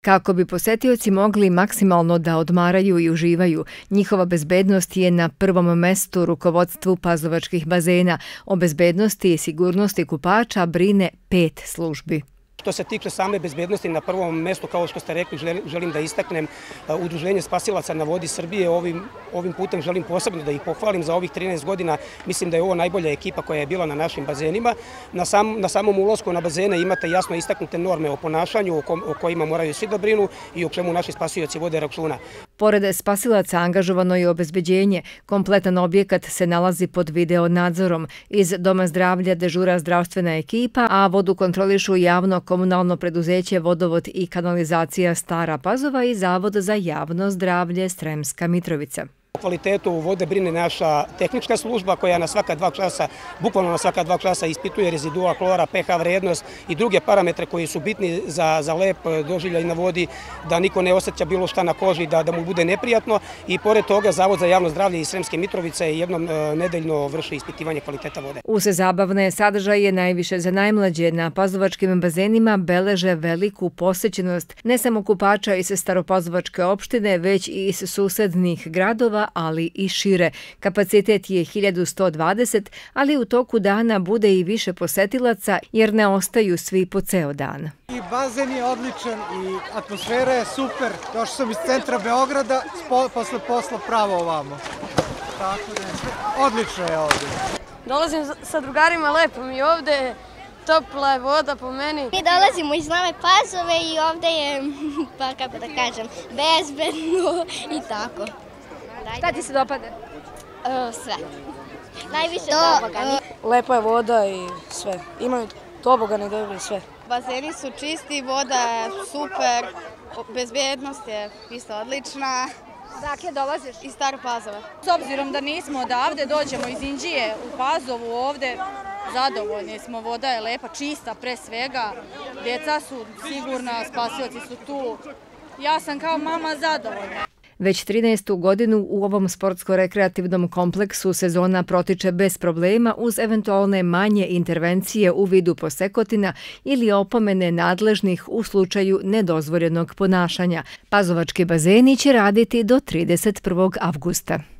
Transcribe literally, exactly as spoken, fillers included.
Kako bi posetioci mogli maksimalno da odmaraju i uživaju, njihova bezbednost je na prvom mestu rukovodstvu pazovačkih bazena. O bezbednosti i sigurnosti kupača brine pet službi. Što se tiče same bezbednosti, na prvom mestu, kao što ste rekli, želim da istaknem Udruženje spasilaca na vodi Srbije. Ovim, ovim putem želim posebno da ih pohvalim za ovih trinaest godina. Mislim da je ovo najbolja ekipa koja je bila na našim bazenima. Na, sam, na samom ulasku na bazene imate jasno istaknute norme o ponašanju, o, ko, o kojima moraju svi da brinu i o čemu naši spasioci vode računa. Pored spasilaca angažovano je obezbeđenje. Kompletan objekat se nalazi pod video nadzorom. Iz Doma zdravlja dežura zdravstvena ekipa, a vodu kontrolišu javno komunalno preduzeće Vodovod i kanalizacija Stara Pazova i Zavod za javno zdravlje Sremska Mitrovica. O kvalitetu vode brine naša tehnička služba koja na svaka dva časa, bukvalno na svaka dva časa ispituje rezidua klora, pH vrednost i druge parametre koji su bitni za, za lep doživljaj na vodi, da niko ne osjeća bilo šta na koži, da, da mu bude neprijatno. I pored toga Zavod za javno zdravlje iz Sremske Mitrovice jednom nedeljno vrši ispitivanje kvaliteta vode. Uz zabavne sadržaje najviše za najmlađe na pazovačkim bazenima beleže veliku posećenost ne samo kupača iz Staropazovačke opštine, već i iz susednih gradova, ali i šire. Kapacitet je hiljadu sto dvadeset, ali u toku dana bude i više posetilaca jer ne ostaju svi po ceo dan. I bazen je odličan i atmosfera je super. Došao sam iz centra Beograda, posle posla pravo ovamo. Tako da je sve odlično je ovdje. Dolazim sa drugarima, lepo mi ovdje. Topla je voda po meni. Mi dolazimo iz Nove Pazove i ovdje je, pa kako da kažem, bezbedno i tako. Šta ti se dopada? Uh, sve. Najviše to, tobogani. Uh, lepa je voda i sve. Imaju tobogani dobri sve. Bazeni su čisti, voda je super, bezbednost je isto odlična. Dakle, dolaziš? Iz Stare Pazove. S obzirom da nismo odavde, dođemo iz Inđije u Pazovu ovde, zadovoljni smo, voda je lepa, čista pre svega, djeca su sigurna, spasioci su tu. Ja sam kao mama zadovoljna. Već trinaestu godinu u ovom sportsko-rekreativnom kompleksu sezona protiče bez problema uz eventualne manje intervencije u vidu posekotina ili opomene nadležnih u slučaju nedozvoljenog ponašanja. Pazovački bazeni će raditi do trideset prvog avgusta.